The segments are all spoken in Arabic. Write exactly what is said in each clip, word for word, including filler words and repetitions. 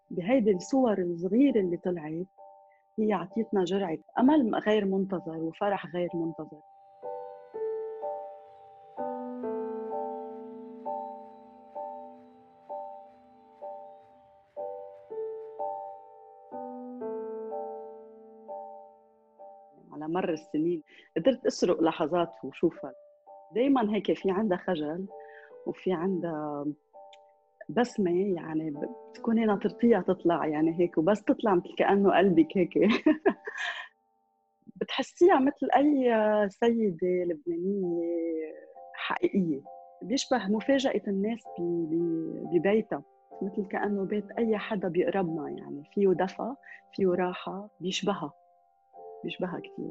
بهيدي الصور الصغيرة اللي طلعت هي عطيتنا جرعة أمل غير منتظر وفرح غير منتظر. على مر السنين قدرت أسرق لحظات وشوفها، دايما هيك في عندها خجل وفي عندها بسمة، يعني بتكوني ناطرتيها تطلع يعني هيك، وبس تطلع مثل كأنه قلبك هيك بتحسيها مثل أي سيدة لبنانية حقيقية، بيشبه مفاجأة الناس ببيتها، مثل كأنه بيت أي حدا بيقربنا، يعني فيه دفى فيه راحة، بيشبهها بيشبهها كتير.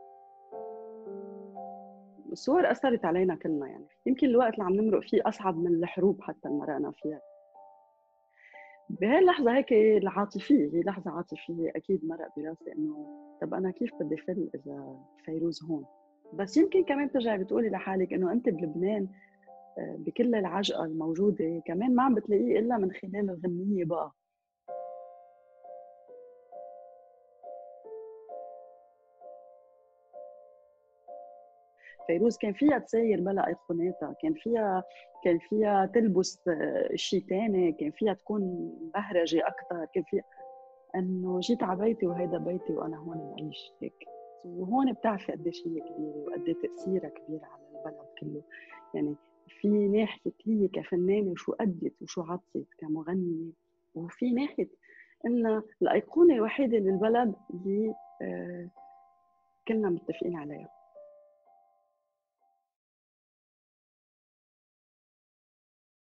الصور أثرت علينا كلنا، يعني يمكن الوقت اللي عم نمرق فيه أصعب من الحروب حتى اللي مرقنا فيها. بهاي اللحظة هيك العاطفية، هي لحظة عاطفية أكيد مرق براسي إنه طب أنا كيف بدي فل إذا فيروز هون؟ بس يمكن كمان ترجعي بتقولي لحالك إنه أنت بلبنان بكل العجقة الموجودة كمان ما عم بتلاقيه إلا من خلال الغنية بقى. فيروز كان فيها تساير بلا ايقوناتها، كان فيها كان فيها تلبس شيء تاني، كان فيها تكون مبهرجة أكتر، كان فيها إنه جيت على بيتي وهيدا بيتي وأنا هون بعيش هيك. وهون بتعرفي قديش هي كبيرة وقد تأثيرها كبير على البلد كله، يعني في ناحية هي كفنانة وشو أدت وشو عطت كمغنية، وفي ناحية إن الأيقونة الوحيدة للبلد اللي آه كلنا متفقين عليها.